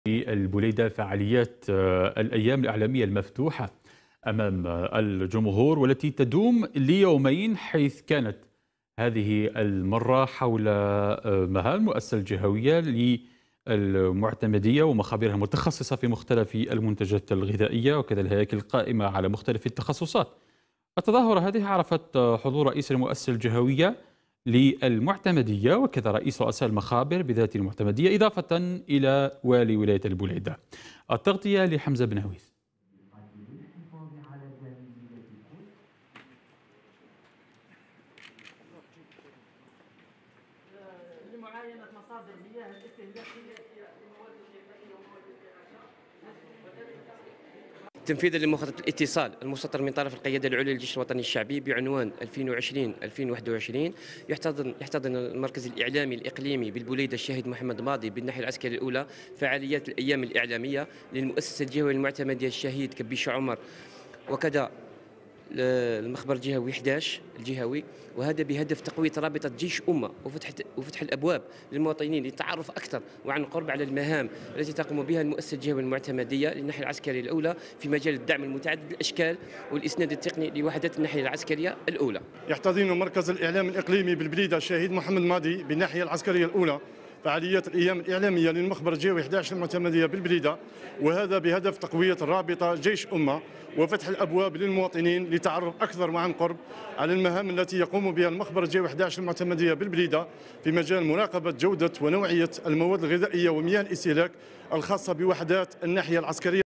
البوليدة فعاليات الأيام الإعلامية المفتوحة أمام الجمهور والتي تدوم ليومين، حيث كانت هذه المرة حول مهام المؤسسة الجهوية للمعتمدية ومخابرها المتخصصة في مختلف المنتجات الغذائية وكذا الهياكل القائمة على مختلف التخصصات. التظاهرة هذه عرفت حضور رئيس المؤسسة الجهوية للمعتمدية وكذا رئيس رؤساء المخابر بذات المعتمدية، إضافة إلى والي ولاية البوليدة. التغطية لحمزة بن هويس. لمعاينة مصادر مياه الاستهلاكية لمواد الغذائية ومواد الإعاشة تنفيذا لمخطط الاتصال المصدر من طرف القيادة العليا للجيش الوطني الشعبي بعنوان 2020-2021. يحتضن المركز الإعلامي الإقليمي بالبوليدة الشهيد محمد ماضي بالناحية العسكرية الأولى فعاليات الأيام الإعلامية للمؤسسة الجهوية للمعتمدية الشهيد كبيش عمر وكذا المخبر الجهوي 11 الجهوي، وهذا بهدف تقوية رابطة جيش أمة وفتح الأبواب للمواطنين للتعرف أكثر وعن قرب على المهام التي تقوم بها المؤسسة الجهوية المعتمدية للناحية العسكرية الأولى في مجال الدعم المتعدد الأشكال والإسناد التقني لوحدات الناحية العسكرية الأولى. يحتضن مركز الإعلام الإقليمي بالبليدة الشهيد محمد ماضي بالناحية العسكرية الأولى فعاليات الأيام الإعلامية للمخبر الجهوي 11 المعتمدية بالبليدة، وهذا بهدف تقوية الرابطة جيش أمة وفتح الأبواب للمواطنين لتعرف أكثر وعن قرب على المهام التي يقوم بها المخبر الجهوي 11 المعتمدية بالبليدة في مجال مراقبة جودة ونوعية المواد الغذائية ومياه الاستهلاك الخاصة بوحدات الناحية العسكرية.